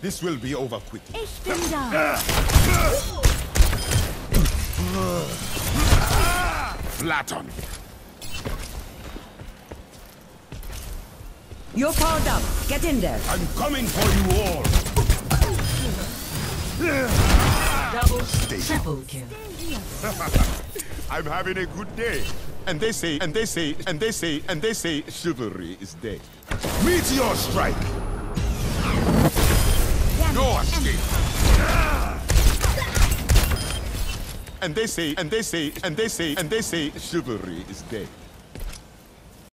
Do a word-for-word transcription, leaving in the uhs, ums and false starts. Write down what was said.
This will be over quickly. Ich bin da. Flatten. You're powered up. Get in there. I'm coming for you all. Double, triple kill. I'm having a good day. And they say, and they say, and they say, and they say, chivalry is dead. Meteor strike. No escape. And they say, and they say, and they say, and they say, chivalry is dead.